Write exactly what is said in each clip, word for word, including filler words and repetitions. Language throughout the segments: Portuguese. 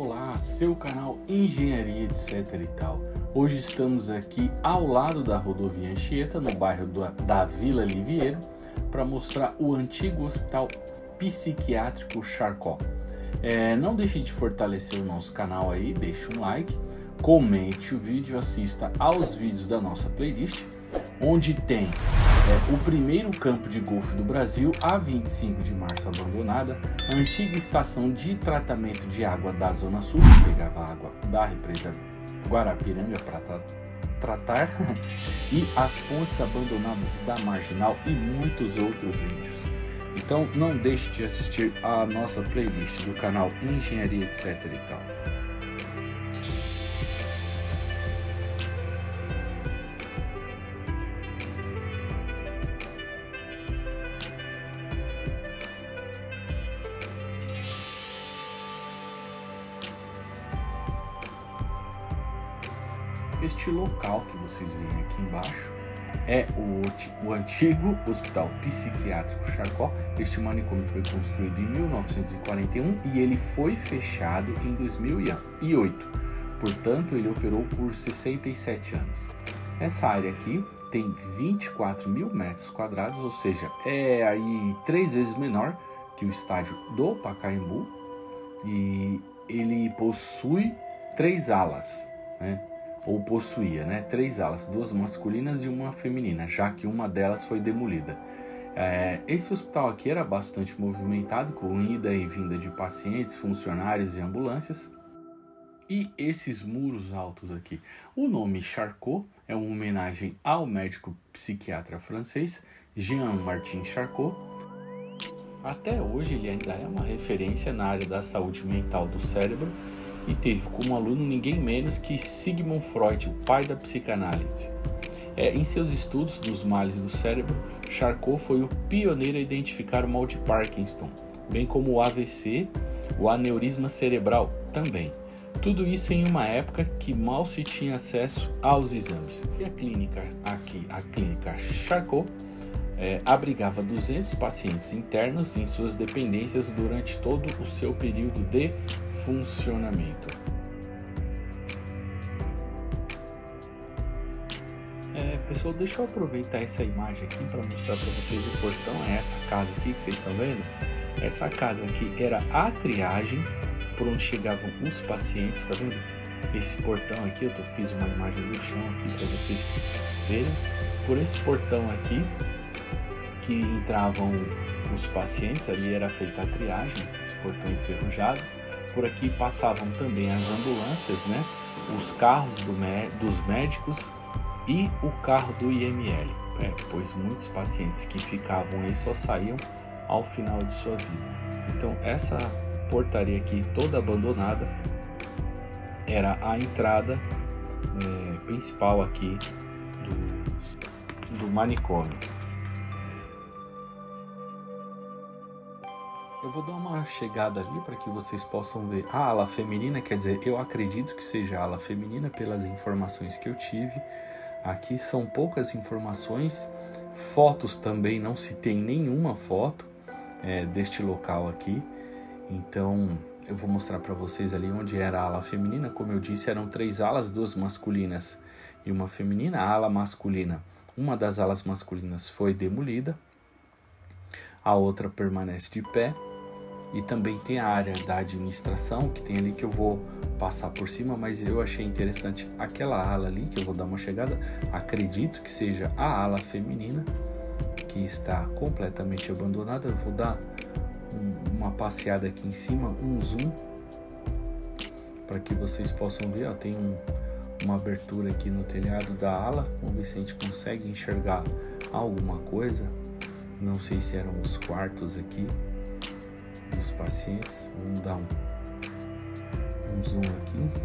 Olá, seu canal Engenharia etc e tal. Hoje estamos aqui ao lado da rodovia Anchieta, no bairro do, da Vila Liviero, para mostrar o antigo Hospital Psiquiátrico Charcot. É, não deixe de fortalecer o nosso canal aí, deixe um like, comente o vídeo, assista aos vídeos da nossa playlist, onde tem é, o primeiro campo de golfe do Brasil, a vinte e cinco de março abandonada, a antiga estação de tratamento de água da Zona Sul, que pegava água da represa Guarapiranga para tra tratar, e as pontes abandonadas da Marginal e muitos outros vídeos. Então não deixe de assistir a nossa playlist do canal Engenharia etc e tal. Este local que vocês veem aqui embaixo é o, o antigo Hospital Psiquiátrico Charcot. Este manicômio foi construído em mil novecentos e quarenta e um e ele foi fechado em dois mil e oito. Portanto, ele operou por sessenta e sete anos. Essa área aqui tem vinte e quatro mil metros quadrados, ou seja, é aí três vezes menor que o estádio do Pacaembu, e ele possui três alas, né? ou possuía, né, três alas, duas masculinas e uma feminina, já que uma delas foi demolida. É, esse hospital aqui era bastante movimentado, com ida e vinda de pacientes, funcionários e ambulâncias. E esses muros altos aqui, o nome Charcot é uma homenagem ao médico psiquiatra francês Jean-Martin Charcot. Até hoje ele ainda é uma referência na área da saúde mental do cérebro, e teve como aluno ninguém menos que Sigmund Freud, o pai da psicanálise. É, em seus estudos dos males do cérebro, Charcot foi o pioneiro a identificar o mal de Parkinson, bem como o A V C, o aneurisma cerebral também. Tudo isso em uma época que mal se tinha acesso aos exames. E a clínica aqui, a clínica Charcot, é, abrigava duzentos pacientes internos em suas dependências durante todo o seu período de funcionamento. É, pessoal, deixa eu aproveitar essa imagem aqui para mostrar para vocês o portão. É essa casa aqui que vocês estão vendo? Essa casa aqui era a triagem por onde chegavam os pacientes, tá vendo? Esse portão aqui, eu tô, fiz uma imagem do chão aqui para vocês verem. Por esse portão aqui que entravam os pacientes, ali era feita a triagem, esse portão enferrujado. Por aqui passavam também as ambulâncias, né? Os carros do dos médicos e o carro do I M L, né? Pois muitos pacientes que ficavam aí só saíam ao final de sua vida. Então essa portaria aqui toda abandonada era a entrada é, principal aqui do, do manicômio. Eu vou dar uma chegada ali para que vocês possam ver a ala feminina, quer dizer, eu acredito que seja a ala feminina pelas informações que eu tive. Aqui são poucas informações, fotos também não se tem nenhuma foto é, deste local aqui. Então eu vou mostrar para vocês ali onde era a ala feminina. Como eu disse, eram três alas, duas masculinas e uma feminina. A ala masculina, uma das alas masculinas foi demolida, a outra permanece de pé. E também tem a área da administração, que tem ali que eu vou passar por cima, mas eu achei interessante aquela ala ali, que eu vou dar uma chegada. Acredito que seja a ala feminina, que está completamente abandonada. Eu vou dar um, uma passeada aqui em cima, um zoom, para que vocês possam ver. Ó, tem um, uma abertura aqui no telhado da ala. Vamos ver se a gente consegue enxergar alguma coisa. Não sei se eram os quartos aqui dos pacientes. Vamos dar um, um zoom aqui.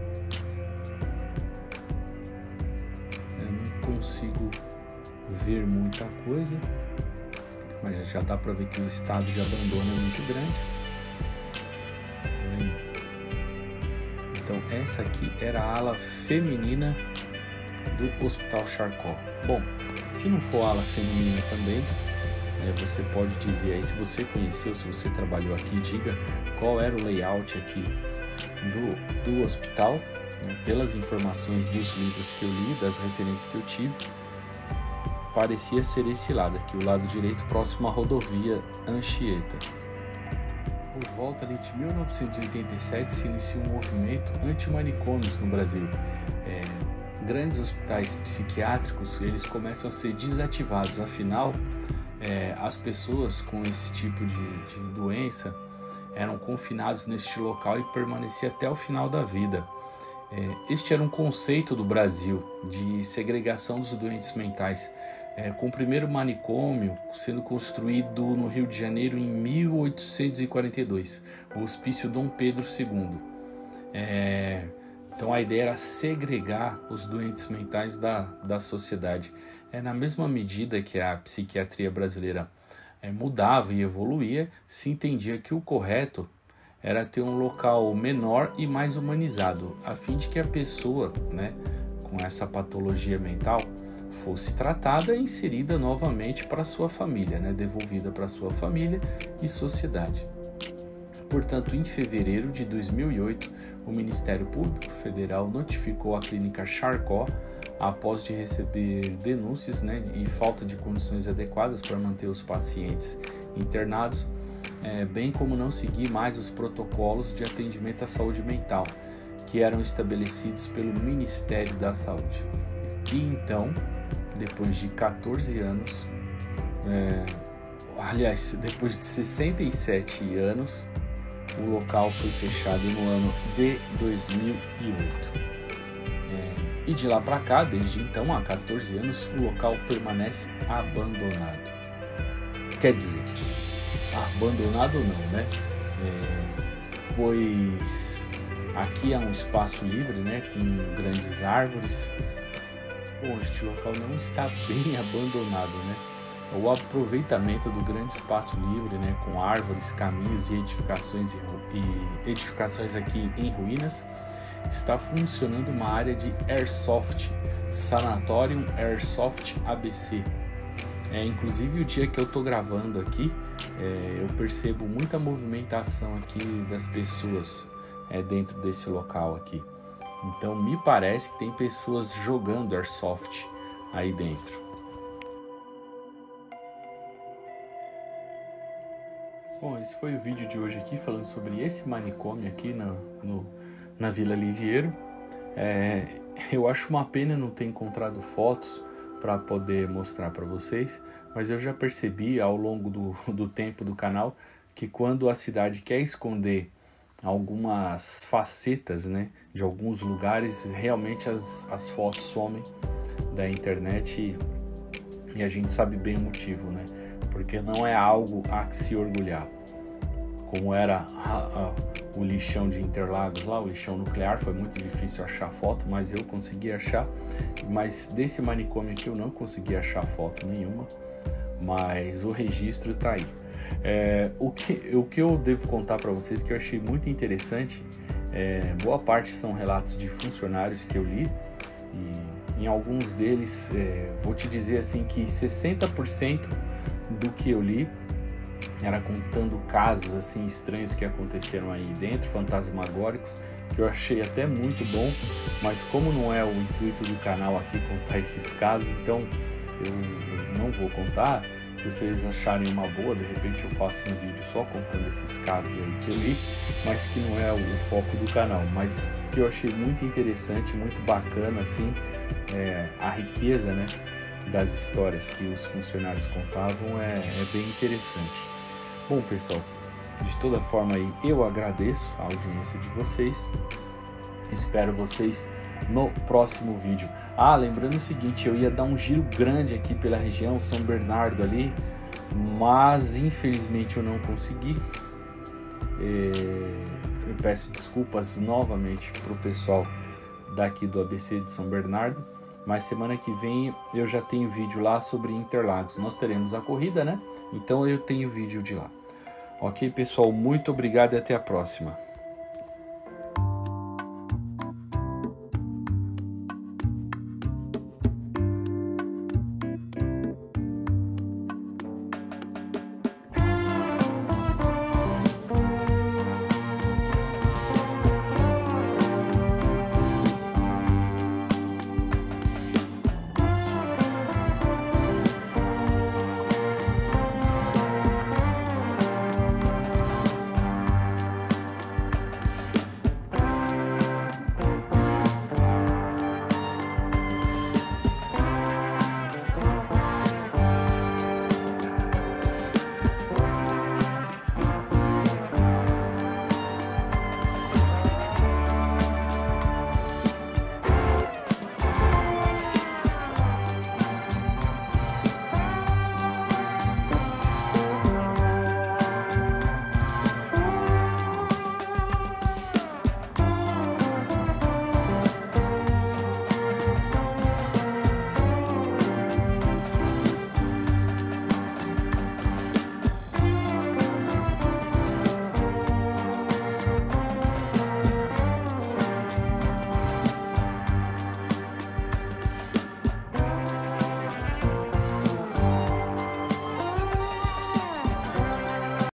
Eu não consigo ver muita coisa, mas já dá para ver que o estado de abandono é muito grande. Tá vendo? Então essa aqui era a ala feminina do Hospital Charcot. Bom, se não for a ala feminina também, É, você pode dizer aí, se você conheceu, se você trabalhou aqui, diga qual era o layout aqui do, do hospital, né, pelas informações dos livros que eu li, das referências que eu tive, parecia ser esse lado aqui, o lado direito, próximo à rodovia Anchieta. Por volta ali de mil novecentos e oitenta e sete se inicia um movimento anti-manicômios no Brasil. É, grandes hospitais psiquiátricos eles começam a ser desativados, afinal é, as pessoas com esse tipo de, de doença eram confinados neste local e permaneciam até o final da vida. É, este era um conceito do Brasil de segregação dos doentes mentais, é, com o primeiro manicômio sendo construído no Rio de Janeiro em mil oitocentos e quarenta e dois, o Hospício Dom Pedro segundo. É, então a ideia era segregar os doentes mentais da, da sociedade. É, na mesma medida que a psiquiatria brasileira é, mudava e evoluía, se entendia que o correto era ter um local menor e mais humanizado, a fim de que a pessoa, né, com essa patologia mental fosse tratada e inserida novamente para sua família, né, devolvida para sua família e sociedade. Portanto, em fevereiro de dois mil e oito, o Ministério Público Federal notificou a clínica Charcot, após de receber denúncias, né, e falta de condições adequadas para manter os pacientes internados, é, bem como não seguir mais os protocolos de atendimento à saúde mental que eram estabelecidos pelo Ministério da Saúde. E então, depois de quatorze anos, é, aliás, depois de sessenta e sete anos, o local foi fechado no ano de dois mil e oito. É, e de lá para cá, desde então, há quatorze anos, o local permanece abandonado. Quer dizer, abandonado não, né? É, pois aqui há um espaço livre, né, com grandes árvores. Bom, este local não está bem abandonado, né? O aproveitamento do grande espaço livre, né, com árvores, caminhos e edificações, e edificações aqui em ruínas, está funcionando uma área de Airsoft, Sanatorium Airsoft A B C. É, inclusive o dia que eu estou gravando aqui, é, eu percebo muita movimentação aqui das pessoas é, dentro desse local aqui. Então me parece que tem pessoas jogando Airsoft aí dentro. Bom, esse foi o vídeo de hoje aqui, falando sobre esse manicômio aqui no, no, na Vila Liviero. É, eu acho uma pena não ter encontrado fotos para poder mostrar para vocês, mas eu já percebi ao longo do, do tempo do canal que quando a cidade quer esconder algumas facetas, né, de alguns lugares, realmente as, as fotos somem da internet e, e a gente sabe bem o motivo, né? Porque não é algo a que se orgulhar, como era a, a, o lixão de Interlagos lá, o lixão nuclear. Foi muito difícil achar foto, mas eu consegui achar. Mas desse manicômio aqui eu não consegui achar foto nenhuma, mas o registro tá aí. É, o, que, o que eu devo contar para vocês que eu achei muito interessante, é, boa parte são relatos de funcionários que eu li, e em alguns deles, é, vou te dizer assim que sessenta por cento do que eu li era contando casos assim estranhos que aconteceram aí dentro, fantasmagóricos, que eu achei até muito bom, mas como não é o intuito do canal aqui contar esses casos, então eu, eu não vou contar. Se vocês acharem uma boa, de repente eu faço um vídeo só contando esses casos aí que eu li, mas que não é o foco do canal, mas que eu achei muito interessante, muito bacana assim, é, a riqueza, né, das histórias que os funcionários contavam é, é bem interessante. Bom, pessoal, de toda forma aí eu agradeço a audiência de vocês, espero vocês no próximo vídeo. Ah, lembrando o seguinte, eu ia dar um giro grande aqui pela região, São Bernardo ali, mas infelizmente eu não consegui. Eu peço desculpas novamente para o pessoal daqui do A B C de São Bernardo, mas semana que vem eu já tenho vídeo lá sobre Interlagos. Nós teremos a corrida, né? Então eu tenho vídeo de lá. Ok, pessoal? Muito obrigado e até a próxima.